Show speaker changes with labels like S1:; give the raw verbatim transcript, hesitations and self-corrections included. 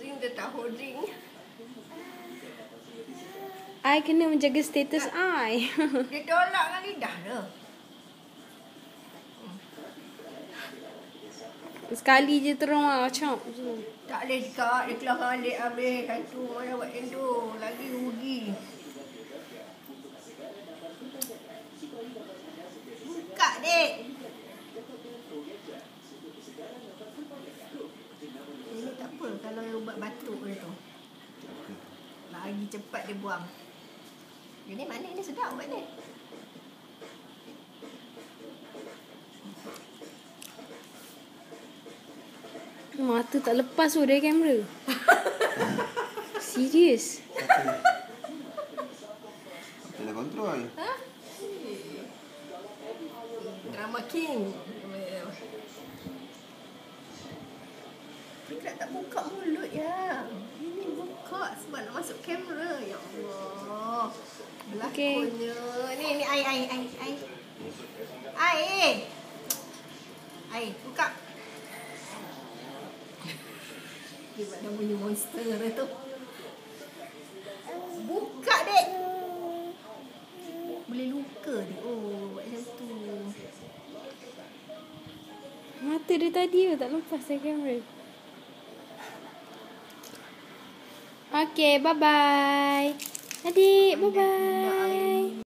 S1: Ring dia tahu ring.
S2: I kena menjaga status I.
S1: Dia tolak dengan lidah dah.
S2: Sekali je terung lah macam.
S1: Tak boleh cakap. Dia keluar balik habis. Satu mana buat macam tu. Lagi rugi. Buka dek. Ini tak apa kalau ubat batuk dia tu. Lagi cepat dia buang. Ini mana ni sedap ubat ni.
S2: Mata tak lepas tu dari kamera. Serius.
S3: Tak ada kontrol.
S1: Ha? Drama King. Dia tak buka mulut ya. Ini buka sebab nak masuk kamera. Ya Allah. Berlakonnya. Okay. Ni, ni air, air, air, air. Air. Air, buka. Dia buat dah bunyi monster tu. Buka dek. Boleh luka dia. Oh, buat macam tu.
S2: Mata dia tadi tu tak lepas dari kamera. Okay, bye-bye. Adik, bye-bye.